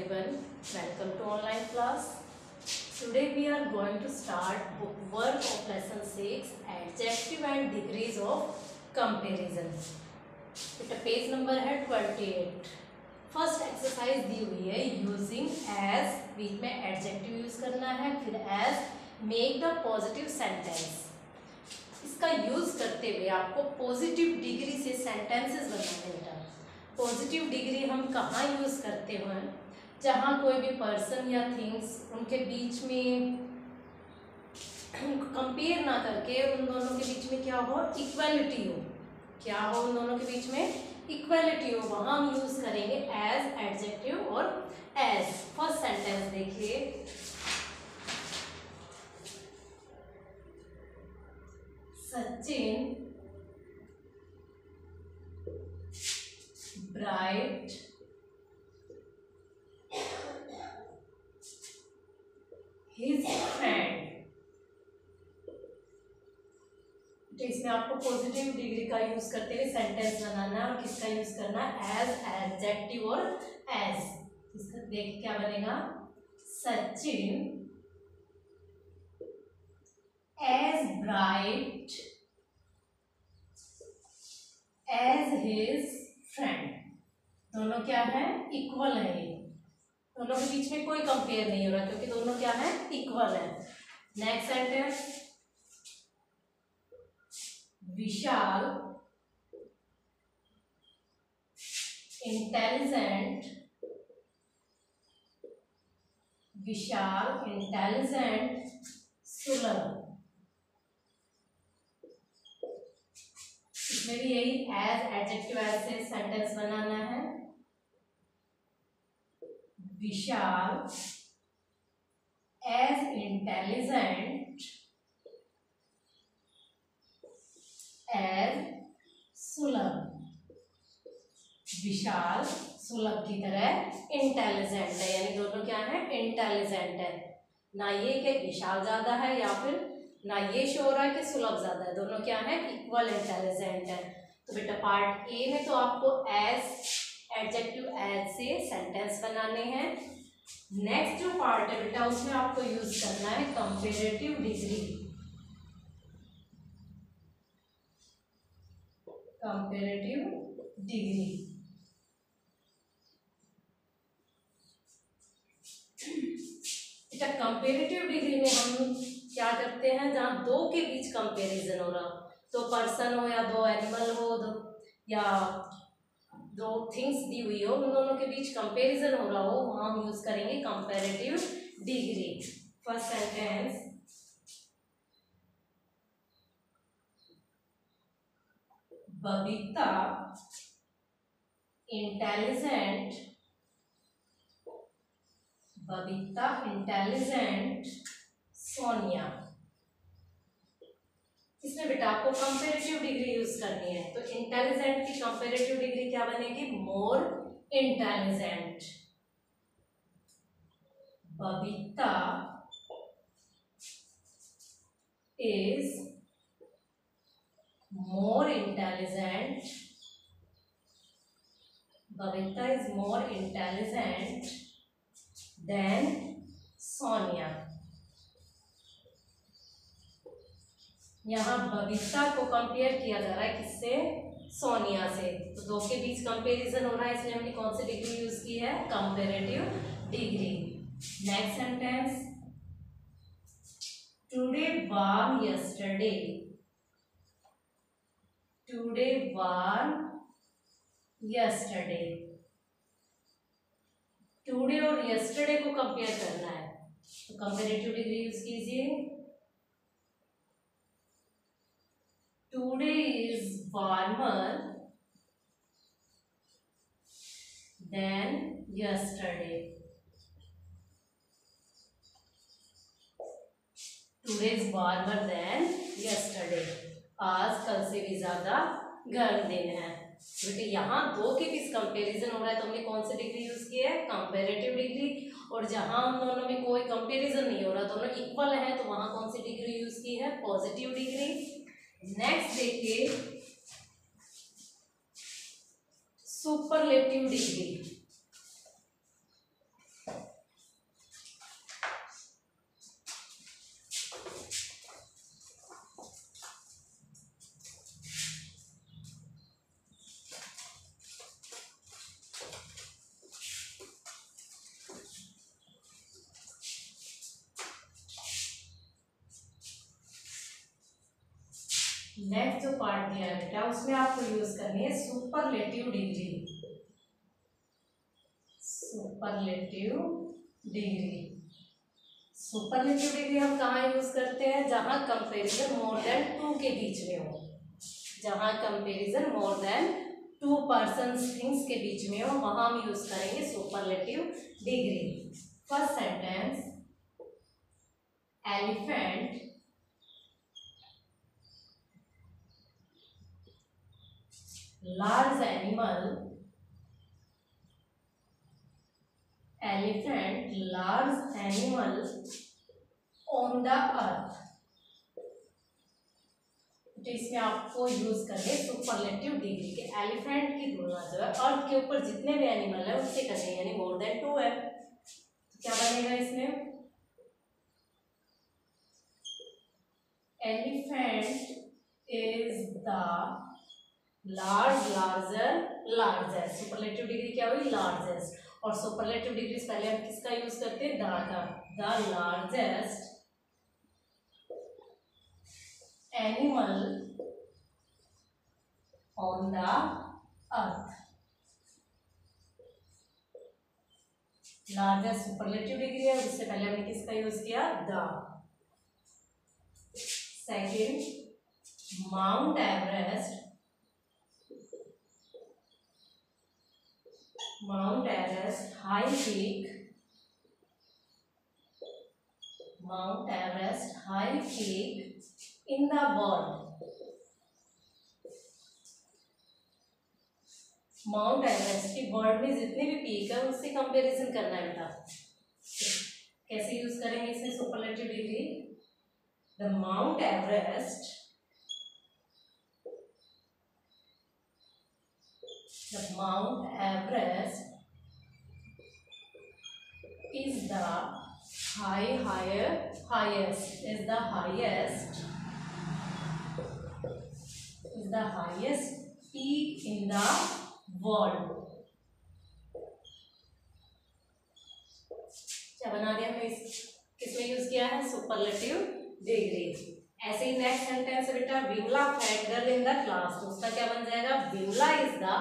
everyone, welcome to online class. Today we are going to start work of lesson 6, adjective and degrees of comparison. बेटा page number है 28. First exercise दी हुई है using as, बीच में adjective use करना है, फिर as make the positive sentence. इसका use करते हुए आपको पॉजिटिव डिग्री से सेंटेंसेस बनाने बेटा. पॉजिटिव डिग्री हम कहाँ यूज करते हैं? जहाँ कोई भी पर्सन या थिंग्स उनके बीच में कंपेयर ना करके उन दोनों के बीच में क्या हो, इक्वालिटी हो. क्या हो उन दोनों के बीच में? इक्वालिटी हो. वहां हम यूज करेंगे एज एडजेक्टिव और एज. फर्स्ट सेंटेंस देखिए, सचिन ब्राइट हिज फ्रेंड. तो इसमें आपको पॉजिटिव डिग्री का यूज करते हुए सेंटेंस बनाना है और किसका यूज करना है? एज एडजेक्टिव और एज. इसका देख क्या बनेगा? Sachin as bright as his friend. दोनों क्या है? इक्वल है. ये दोनों के बीच में कोई कंपेयर नहीं हो रहा क्योंकि दोनों क्या है? इक्वल है. नेक्स्ट सेंटेंस, विशाल इंटेलिजेंट सुलभ. इसमें भी यही एज एडजेक्टिव एज से सेंटेंस बनाना है. विशाल एज इंटेलिजेंट एज सुलभ. विशाल सुलभ की तरह इंटेलिजेंट है, यानी दोनों क्या है? इंटेलिजेंट है. ना ये कि विशाल ज्यादा है या फिर ना ये शो हो रहा है कि सुलभ ज्यादा है. दोनों क्या है? इक्वल इंटेलिजेंट है. तो बेटा पार्ट ए में तो आपको एज एडजेक्टिव एज से सेंटेंस बनाने हैं. नेक्स्ट जो पार्ट है बेटा उसमें आपको यूज करना है कंपैरेटिव डिग्री. कंपैरेटिव डिग्री बेटा कंपैरेटिव डिग्री में हम क्या करते हैं? जहाँ दो के बीच कंपैरिजन हो रहा, तो पर्सन हो या दो एनिमल हो, या दो थिंग्स दी हुई हो, उन दोनों के बीच कंपैरिजन हो रहा हो, वहां हम यूज करेंगे comparative degree. First sentence, Babita intelligent Sonia. इसमें बेटा आपको कंपैरेटिव डिग्री यूज करनी है. तो इंटेलिजेंट की कंपैरेटिव डिग्री क्या बनेगी? More intelligent. Babita is more intelligent. Babita is more intelligent than Sonia. यहाँ बबीता को कंपेयर किया जा रहा है किससे? सोनिया से. तो दो के बीच कंपैरिजन हो रहा है, इसलिए हमने कौन सी डिग्री यूज की है? Comparative degree. Next sentence, today warm yesterday. Today warm yesterday. Today और यस्टरडे को कंपेयर करना है, तो कंपैरेटिव डिग्री यूज कीजिए. Today is warmer than yesterday. Today is warmer than yesterday. आज कल से भी ज्यादा गर्म दिन है. बेटे यहाँ दो के बीच कंपैरिजन हो रहा है, तो हमने कौन सी डिग्री यूज की है? Comparative degree. और जहां हम दोनों में कोई कंपैरिजन नहीं हो रहा, दोनों इक्वल है, तो वहां कौन सी डिग्री यूज की है? Positive degree. नेक्स्ट देखिए, सुपरलेटिव डिग्री. नेक्स्ट जो पार्ट दिया है बेटा उसमें आपको यूज करनी है superlative degree. Superlative degree, superlative degree हम कहाँ यूज करते हैं? जहां कंपैरिजन मोर देन 2 के बीच में हो, जहां comparison more than 2 persons things के बीच में हो, वहां हम यूज करेंगे superlative degree. First sentence, elephant large animal, elephant large animal on the earth। तो इसमें आपको यूज करने सुपरलेटिव डिग्री के। एलिफेंट की तुलना जो है अर्थ के ऊपर जितने भी एनिमल है उससे करेंगे, यानी मोर देन 2 है, तो क्या बनेगा इसमें? Elephant is the large, larger, largest. Superlative degree क्या हुई? लार्जेस्ट। और सुपरलेटिव डिग्री पहले हम किसका यूज करते हैं? The largest animal on the earth. Largest superlative degree है, उससे पहले हमने किसका यूज किया? The. Second, Mount Everest, Mount Everest high peak, Mount Everest high peak in the world। Mount Everest की वर्ल्ड में जितने भी पीक है उससे कंपैरिजन करना है बेटा। कैसे यूज करेंगे इसमें superlative degree? The Mount Everest, the Mount Everest is the highest peak in the world। क्या बना दिया हमने? किसमें यूज किया है? Superlative degree. ऐसे ही नेक्स्ट सेंटेंस है बेटा, Vimla fat girl in the class, तो उसका क्या बन जाएगा? Vimla is the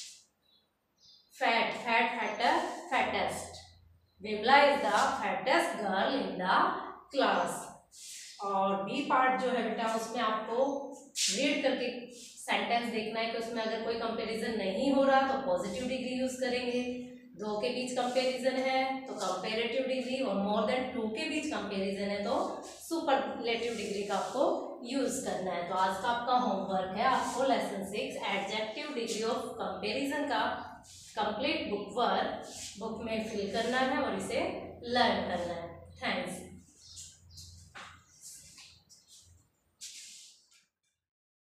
fattest, Vimla is the fattest girl in the class. और बी पार्ट जो है बेटा उसमें आपको रीड करके सेंटेंस देखना है कि उसमें अगर कोई कंपैरिजन नहीं हो रहा तो पॉजिटिव डिग्री यूज करेंगे, 2 के बीच कंपैरिजन है तो कंपैरेटिव डिग्री, और मोर देन 2 के बीच कंपैरिजन है तो सुपरलेटिव डिग्री का आपको यूज करना है। तो आज का आपका होमवर्क है, आपको lesson 6 adjective degree of comparison का कंप्लीट बुक में फिल करना है और इसे लर्न करना है। थैंक्स।